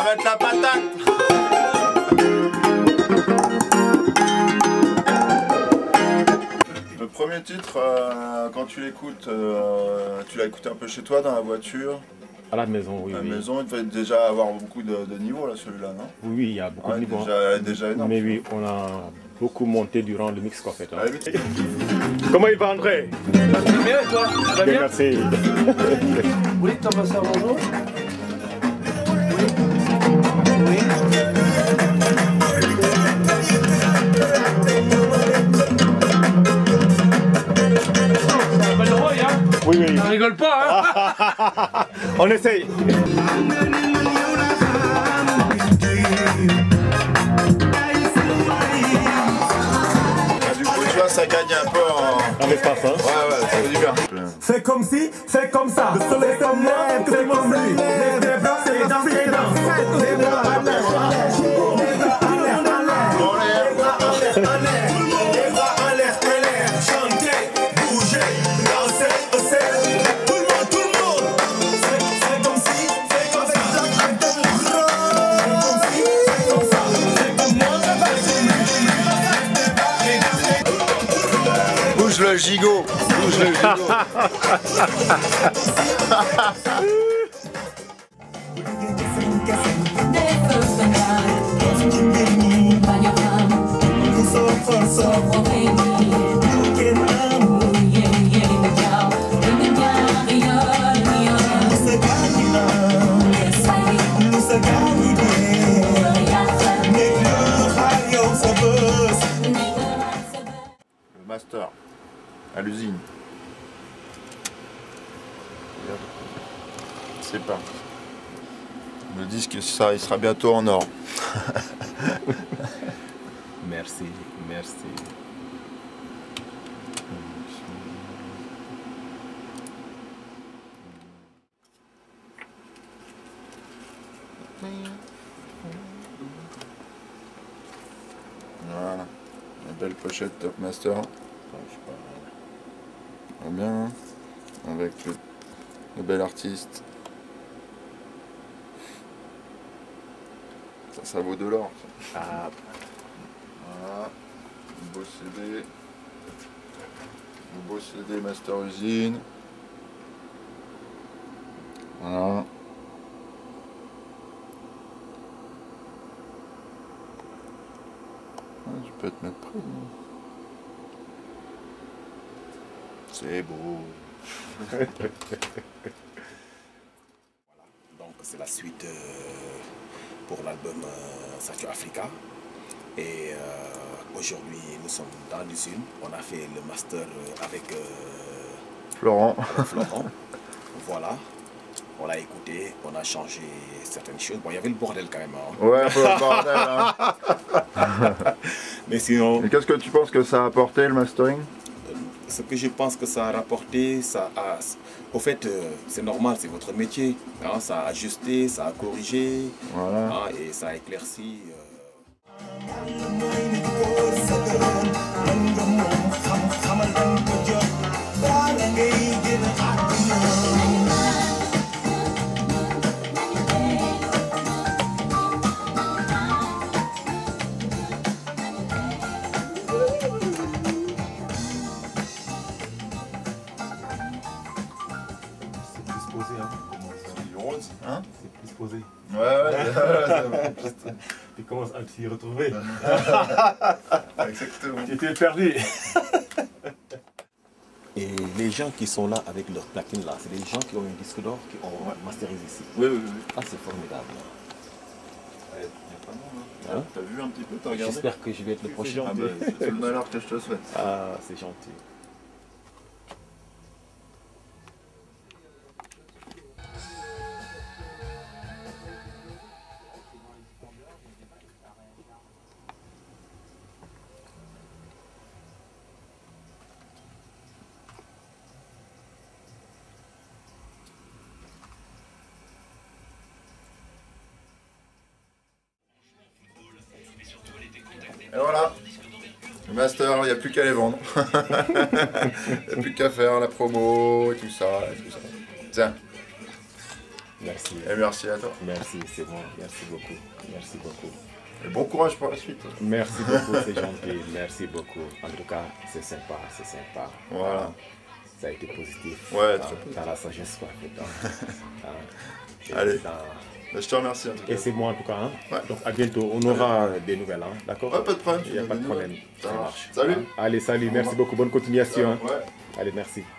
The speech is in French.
va être la patate. Le premier titre, quand tu l'écoutes, tu l'as écouté un peu chez toi dans la voiture? À la maison, oui. À la maison, il devait déjà avoir beaucoup de niveaux là, celui-là, non? Oui, il y a beaucoup de niveaux. Déjà énorme. Mais oui, on a beaucoup monté durant le mix qu'en fait. Hein. Comment il va, André? Bien, et toi? Ça va bien? Merci. Oui, Thomas, ça bonjour? Oui. Oui, oui. On rigole pas, hein? On essaye. Du coup, tu vois, ça gagne un peu en espace, hein? Ouais, ça fait du bien. Fais comme si, fais comme ça. Le soleil comme moi, fais comme lui. Lève les bras, c'est dans les dents. Les bras en l'air, les bras en l'air, en l'air. Les bras en l'air, en l'air. Les bras en l'air, en l'air. Chanter, bouger, danser, danser. Tout le monde. Fais comme si, fais comme ça. Fais comme si, fais comme ça. Fais comme moi, Bouge le gigot. Bouge le gigot. Le master à l'usine. C'est pas. Le disque, ça, il sera bientôt en or. Merci, merci. Voilà. La belle pochette Top Master. Très bien. Hein, avec le bel artiste. Ça vaut de l'or. Ah. Voilà. Beau CD. Beau CD Master Usine. Voilà. Je peux te mettre près. C'est beau. Voilà. Donc c'est la suite pour l'album Sacho Africa. Et aujourd'hui nous sommes dans l'usine. On a fait le master avec Florent. Voilà. On l'a écouté, on a changé certaines choses. Bon, il y avait le bordel quand même. Hein. Ouais, un peu le bordel. Hein. Mais sinon... Et qu'est-ce que tu penses que ça a apporté le mastering? Ce que je pense que ça a rapporté, ça a... Au fait, c'est normal, c'est votre métier. Hein, ça a ajusté, ça a corrigé, voilà. Hein, et ça a éclairci. Hein? C'est plus posé. Ouais. Tu commences à t'y retrouver. Exactement. Tu étais perdu. Et les gens qui sont là avec leur platine là, c'est des gens qui ont un disque d'or, qui ont masterisé ici. Oui. Ah, c'est formidable. Il y a pas de monde, hein. T'as vu un petit peu, t'as regardé? J'espère que je vais être le prochain. Ah bah, c'est le malheur que je te souhaite. Ah, c'est gentil. Et voilà, le master, il n'y a plus qu'à les vendre. Il n'y a plus qu'à faire la promo et tout ça. Tiens. Merci. Et merci à toi. Merci, c'est bon. Merci beaucoup. Merci beaucoup. Et bon courage pour la suite. Merci beaucoup, c'est gentil. Merci beaucoup. En tout cas, c'est sympa, c'est sympa. Voilà. Ça a été positif. Ouais, très positif. Dans la sagesse, quoi. Allez. Je te remercie en tout cas. Et c'est moi en tout cas. Hein? Ouais. Donc à bientôt. On aura des nouvelles, hein? D'accord? Ouais, pas de problème. Il n'y a pas de problème. Ça marche. Salut. Allez, salut. Merci beaucoup. Bonne continuation. Hein? Ouais. Allez, merci.